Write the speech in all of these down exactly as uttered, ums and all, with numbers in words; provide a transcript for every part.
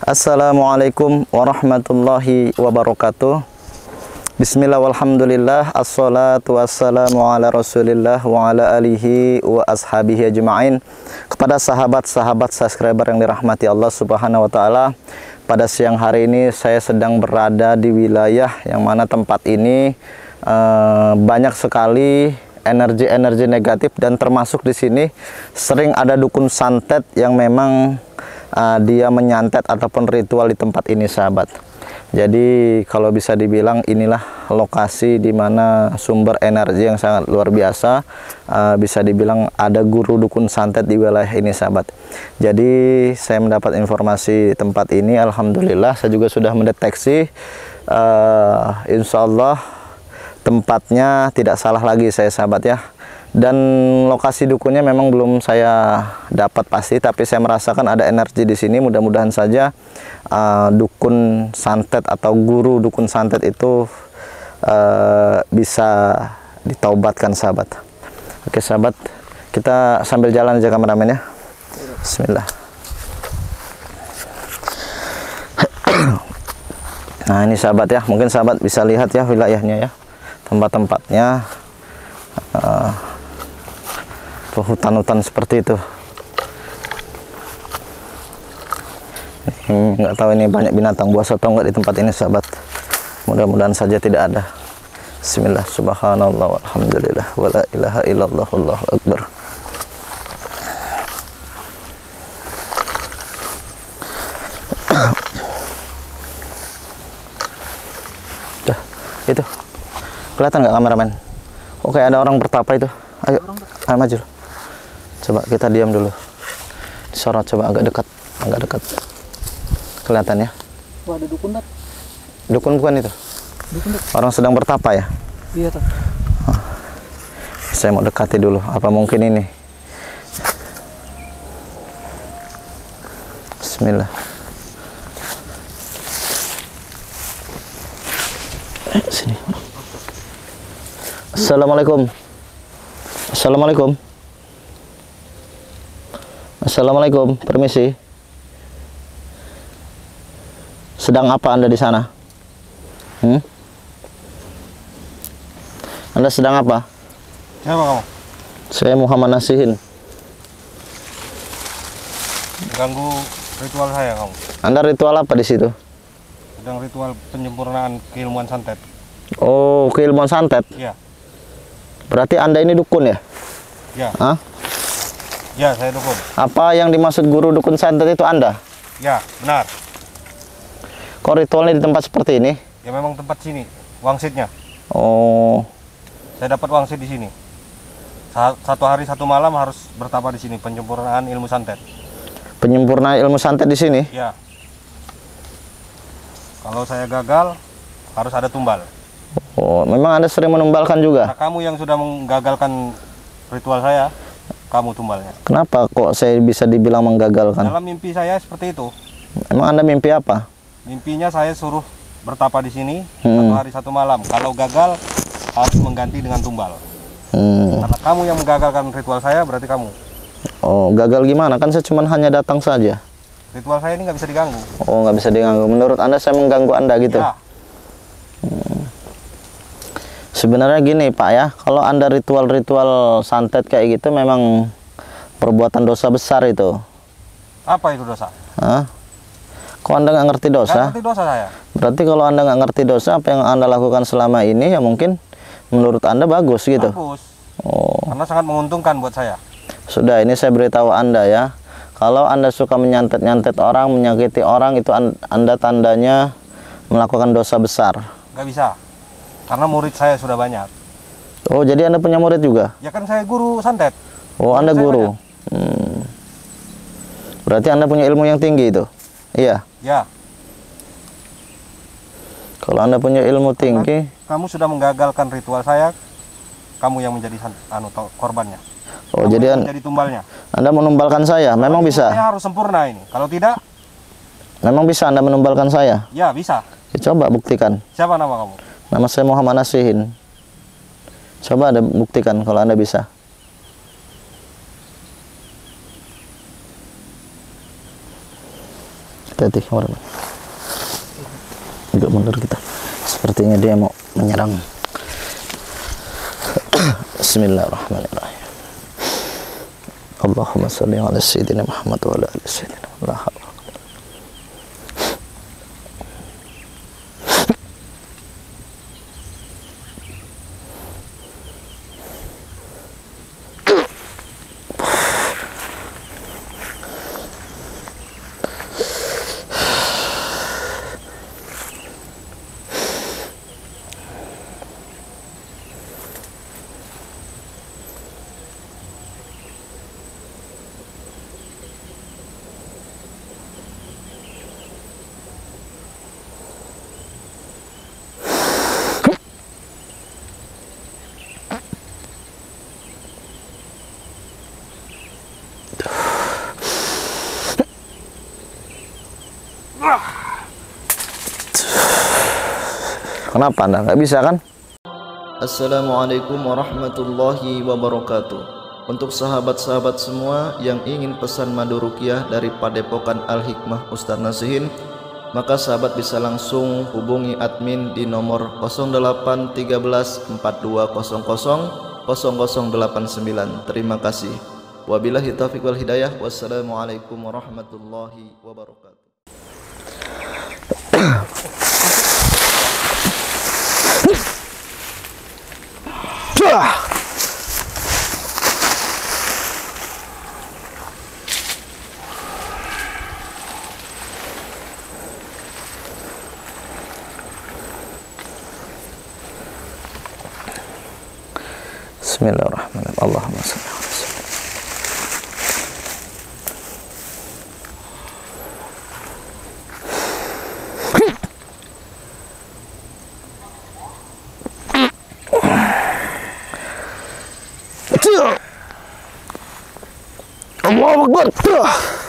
Assalamualaikum warahmatullahi wabarakatuh. Bismillah walhamdulillah, assalatu wassalamu ala rasulillah wa ala alihi wa ashabihi ajma'in. Kepada sahabat-sahabat subscriber yang dirahmati Allah subhanahu wa ta'ala, pada siang hari ini saya sedang berada di wilayah yang mana tempat ini eh, banyak sekali energi-energi negatif, dan termasuk di sini sering ada dukun santet yang memang uh, dia menyantet ataupun ritual di tempat ini, sahabat. Jadi kalau bisa dibilang inilah lokasi di mana sumber energi yang sangat luar biasa. Uh, bisa dibilang ada guru dukun santet di wilayah ini, sahabat. Jadi saya mendapat informasi tempat ini, alhamdulillah saya juga sudah mendeteksi. Uh, insya Allah tempatnya tidak salah lagi saya, sahabat ya. Dan lokasi dukunnya memang belum saya dapat pasti, tapi saya merasakan ada energi di sini. Mudah-mudahan saja uh, dukun santet atau guru dukun santet itu uh, bisa ditaubatkan, sahabat. Oke sahabat, kita sambil jalan aja kameramen ya. Bismillah. Nah ini sahabat ya, mungkin sahabat bisa lihat ya wilayahnya ya, tempat-tempatnya, uh, hutan-hutan seperti itu. Hmm, nggak tahu ini banyak binatang buas atau enggak di tempat ini, sahabat. Mudah-mudahan saja tidak ada. Bismillah, subhanallah, walhamdulillah, wala ilaha illallah, wallahu akbar. Tuh, itu kelihatan nggak kameramen? Oke, ada orang bertapa itu. Ayo, ayo maju. Coba kita diam dulu. Disorot coba agak dekat, agak dekat. Kelihatan ya? Wah, ada dukun, Tat. Dukun bukan itu? Dukun, Tat. Orang sedang bertapa ya? Iya, Tat. Oh. Saya mau dekati dulu. Apa mungkin ini? Bismillah. Eh, sini. Assalamualaikum. Assalamualaikum. Assalamualaikum, permisi. Sedang apa Anda di sana? Hmm? Anda sedang apa? Siapa kamu? Saya Muhammad Nasihin. Ganggu ritual saya kamu. Anda ritual apa di situ? Sedang ritual penyempurnaan keilmuan santet. Oh, keilmuan santet. Iya. Berarti Anda ini dukun ya? Ya. Hah? Ya, saya dukun. Apa yang dimaksud guru dukun santet itu Anda? Ya, benar. Kok ritualnya di tempat seperti ini? Ya memang tempat sini, wangsitnya. Oh, Saya dapat wangsit di sini. Sa- Satu hari satu malam harus bertapa di sini, penyempurnaan ilmu santet. penyempurnaan ilmu santet di sini? Ya. Kalau saya gagal, harus ada tumbal. Oh, memang Anda sering menumbalkan juga? Nah, kamu yang sudah menggagalkan ritual saya, kamu tumbalnya. Kenapa kok saya bisa dibilang menggagalkan? Dalam mimpi saya seperti itu. Emang Anda mimpi apa? Mimpinya saya suruh bertapa di sini Hmm. satu hari satu malam. Kalau gagal harus mengganti dengan tumbal. Hmm. Karena kamu yang menggagalkan ritual saya, berarti kamu. Oh, gagal gimana? Kan saya cuma hanya datang saja. Ritual saya ini nggak bisa diganggu. Oh, nggak bisa diganggu. Menurut Anda saya mengganggu Anda gitu? Ya, Sebenarnya gini Pak ya, kalau Anda ritual-ritual santet kayak gitu memang perbuatan dosa besar itu. apa itu dosa? Hah? Kok Anda nggak ngerti Nggak dosa? ngerti dosa saya. Berarti kalau Anda nggak ngerti dosa, apa yang Anda lakukan selama ini ya mungkin menurut Anda bagus gitu. Bagus. Oh, Karena sangat menguntungkan buat saya. sudah, ini saya beritahu Anda ya. Kalau Anda suka menyantet-nyantet orang, menyakiti orang, itu an- Anda tandanya melakukan dosa besar. Nggak bisa. Karena murid saya sudah banyak. Oh, jadi Anda punya murid juga? Ya kan saya guru santet. Oh, Anda Murid saya guru. Hmm. Berarti Anda punya ilmu yang tinggi itu? Iya. Ya, Kalau Anda punya ilmu tinggi, kamu sudah menggagalkan ritual saya. Kamu yang menjadi san- anu to- korbannya. oh Kamu jadi yang an- menjadi tumbalnya. Anda menumbalkan saya? Memang bisa? Saya harus sempurna ini. Kalau tidak, Memang bisa Anda menumbalkan saya? ya bisa. Ya, coba buktikan. Siapa nama kamu? Nama saya Muhammad Nasihin. Coba Anda buktikan kalau Anda bisa. Hati-hati kemarin. Agak mundur kita. Sepertinya dia mau menyerang. Bismillahirrahmanirrahim. Allahumma shalli ala sayyidina Muhammad wa ala ali sayyidina Muhammad. Kenapa Anda nggak bisa kan? Assalamualaikum warahmatullahi wabarakatuh. Untuk sahabat-sahabat semua yang ingin pesan madu ruqyah dari Padepokan Al-Hikmah Ustaz Nasihin, maka sahabat bisa langsung hubungi admin di nomor nol delapan satu tiga empat dua nol nol nol nol delapan sembilan. Terima kasih. Wabillahi taufiq wal hidayah. Wassalamualaikum warahmatullahi wabarakatuh. Bismillahirrahmanirrahim. Allahumma shalli ala sayyidina. Allahu Akbar.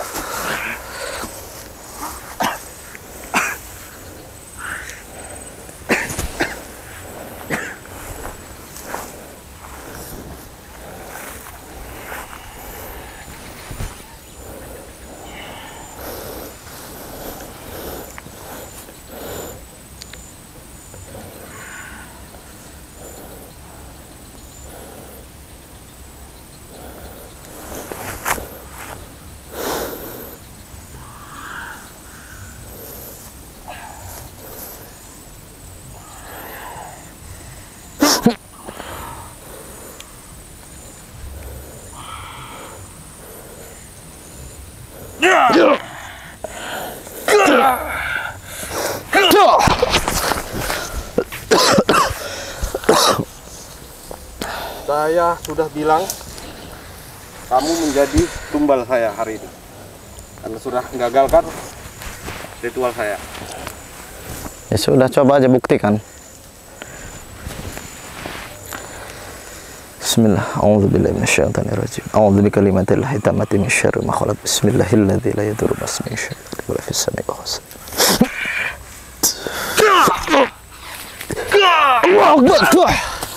Saya sudah bilang kamu menjadi tumbal saya hari ini karena sudah menggagalkan ritual saya. Ya sudah, coba aja buktikan. Bismillah. A'udzubillahi minasyaitonir rajim. A'udzu bikalimatillahi tammati min syarri ma khalaq. Bismillahilladzi la yadurru ma'asmihi syai'un wa la fis sama'i wa fis ardi. Allahu Akbar.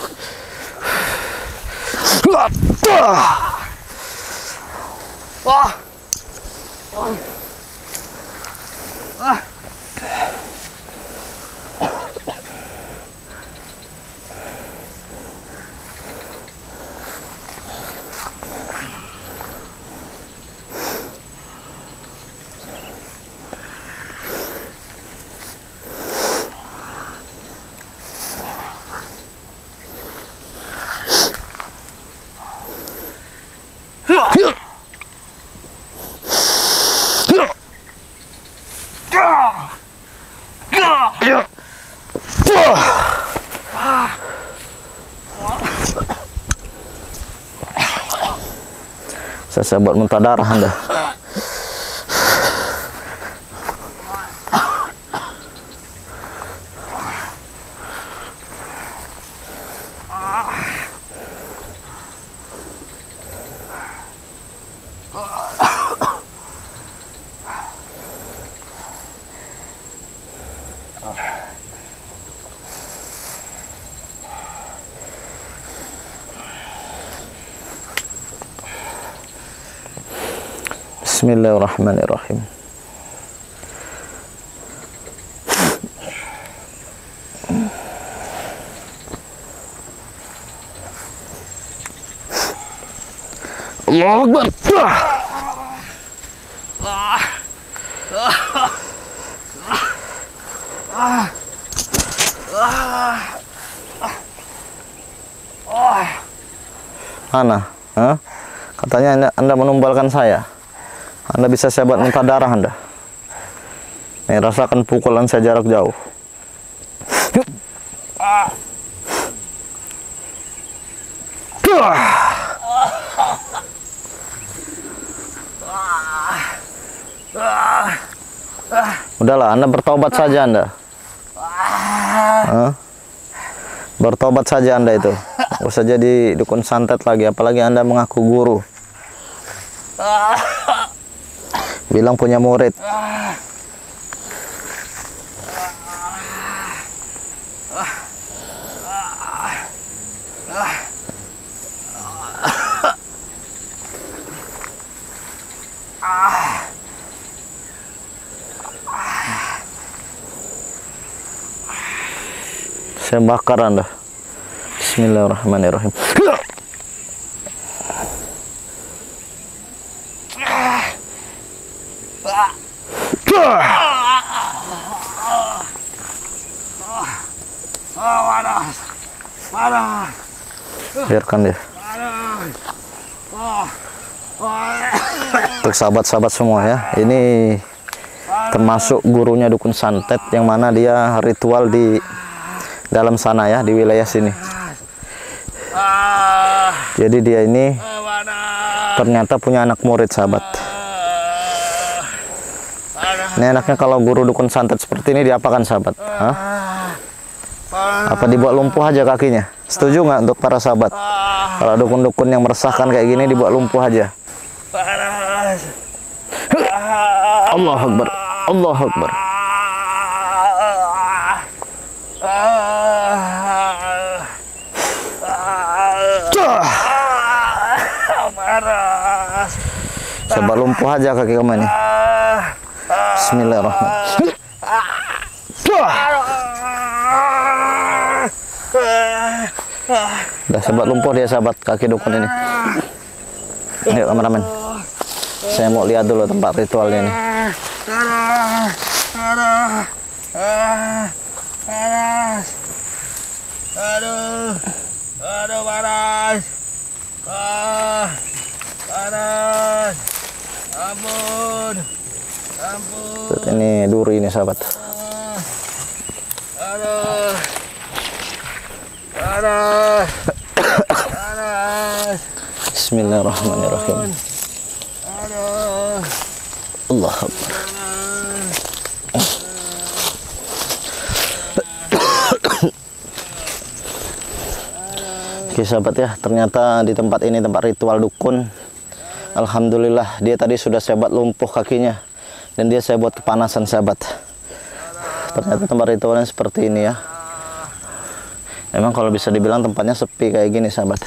Wah. Ah. Saya buat muntah darah Anda. Bismillahirrahmanirrahim. Allahu Akbar. Mana? Hah? Katanya anda, anda menumbalkan saya. Anda bisa saya buat muntah darah Anda. Nih, rasakan pukulan saya jarak jauh. Udahlah, Anda bertobat saja Anda. Hah? Bertobat saja Anda itu. Nggak usah jadi dukun santet lagi, apalagi Anda mengaku guru. Bilang punya murid. Saya bakar Anda. Bismillahirrahmanirrahim. Biarkan dia. Untuk sahabat-sahabat semua ya, ini termasuk gurunya dukun santet yang mana dia ritual di dalam sana ya, di wilayah sini. Jadi dia ini ternyata punya anak murid sahabat. Ini anaknya kalau guru dukun santet seperti ini diapakan sahabat? Hah? Apa dibuat lumpuh aja kakinya? Setuju nggak untuk para sahabat? Kalau dukun-dukun yang meresahkan kayak gini dibuat lumpuh aja. Allahu Akbar. Allahu Akbar. Coba lumpuh aja kaki kamu ini. Bismillahirrahmanirrahim. Udah sahabat lumpuh dia sahabat kaki dukun ini. Ayo kameramen. Saya mau lihat dulu tempat ritualnya ini. Aduh, aduh panas. Ah, panas. Ampun, ampun. Ini duri ini sahabat. Aduh, panas, panas. Bismillahirrahmanirrahim. Aduh, Allahu Akbar. Oke sahabat ya, ternyata di tempat ini tempat ritual dukun. Alhamdulillah dia tadi sudah saya buat lumpuh kakinya dan dia saya buat kepanasan sahabat. Ternyata tempat ritualnya seperti ini ya. Memang kalau bisa dibilang tempatnya sepi kayak gini sahabat.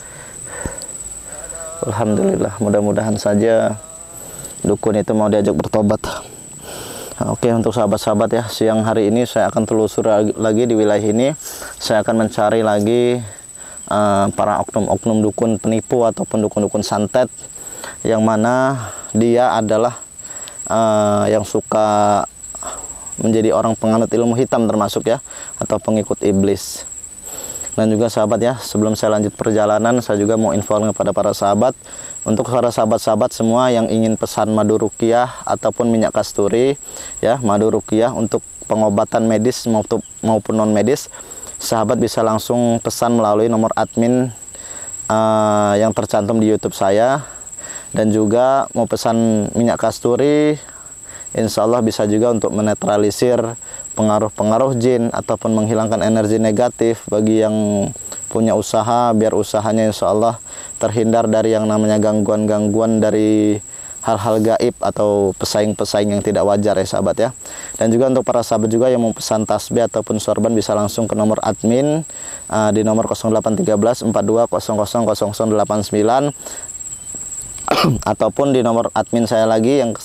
Alhamdulillah, mudah-mudahan saja dukun itu mau diajak bertobat. Nah, oke untuk sahabat-sahabat ya, siang hari ini saya akan telusuri lagi di wilayah ini. Saya akan mencari lagi Uh, para oknum-oknum dukun penipu ataupun dukun-dukun santet yang mana dia adalah uh, yang suka menjadi orang penganut ilmu hitam termasuk ya, atau pengikut iblis. Dan juga sahabat ya, sebelum saya lanjut perjalanan, saya juga mau info kepada para sahabat, untuk para sahabat-sahabat semua yang ingin pesan madu ruqyah ataupun minyak kasturi ya, madu ruqyah untuk pengobatan medis maupun maupun non medis, sahabat bisa langsung pesan melalui nomor admin uh, yang tercantum di YouTube saya. Dan juga mau pesan minyak kasturi, insya Allah bisa juga untuk menetralisir pengaruh-pengaruh jin ataupun menghilangkan energi negatif bagi yang punya usaha, biar usahanya insya Allah terhindar dari yang namanya gangguan-gangguan dari hal-hal gaib atau pesaing-pesaing yang tidak wajar ya sahabat ya. Dan juga untuk para sahabat juga yang mau pesan tasbih ataupun sorban bisa langsung ke nomor admin uh, di nomor nol delapan satu tiga empat dua nol nol nol nol nol delapan sembilan ataupun di nomor admin saya lagi yang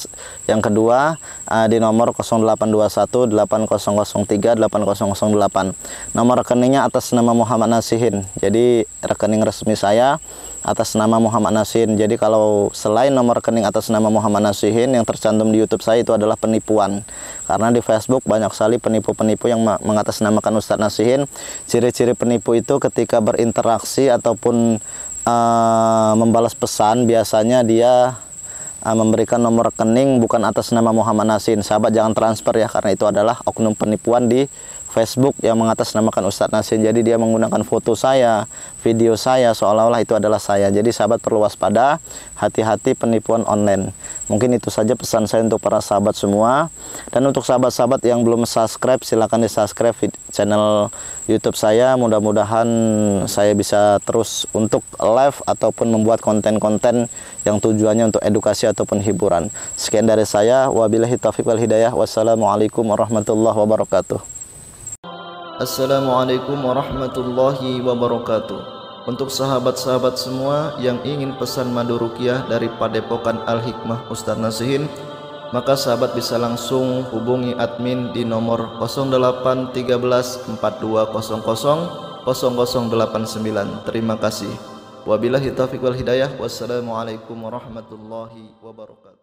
Yang kedua uh, di nomor nol delapan dua satu delapan nol nol tiga delapan nol nol delapan. Nomor rekeningnya atas nama Muhammad Nasihin. Jadi rekening resmi saya atas nama Muhammad Nasihin. Jadi kalau selain nomor rekening atas nama Muhammad Nasihin yang tercantum di YouTube saya itu adalah penipuan. Karena di Facebook banyak sekali penipu-penipu yang mengatasnamakan Ustadz Nasihin. Ciri-ciri penipu itu ketika berinteraksi ataupun uh, membalas pesan, biasanya dia uh, memberikan nomor rekening bukan atas nama Muhammad Nasihin. Sahabat jangan transfer ya, karena itu adalah oknum penipuan di Facebook yang mengatasnamakan Ustadz Nasihin. Jadi dia menggunakan foto saya, video saya, seolah-olah itu adalah saya. Jadi sahabat perlu waspada, hati-hati penipuan online. Mungkin itu saja pesan saya untuk para sahabat semua. Dan untuk sahabat-sahabat yang belum subscribe, silahkan di subscribe channel YouTube saya. Mudah-mudahan saya bisa terus untuk live ataupun membuat konten-konten yang tujuannya untuk edukasi ataupun hiburan. Sekian dari saya, wabillahi taufiq wal hidayah. Wassalamualaikum warahmatullahi wabarakatuh. Assalamualaikum warahmatullahi wabarakatuh. Untuk sahabat-sahabat semua yang ingin pesan madu ruqyah dari Padepokan Al-Hikmah Ustadz Nasihin, maka sahabat bisa langsung hubungi admin di nomor nol delapan satu tiga empat dua nol nol nol nol delapan sembilan. Terima kasih. Wabillahi taufiq wal hidayah. Wassalamualaikum warahmatullahi wabarakatuh.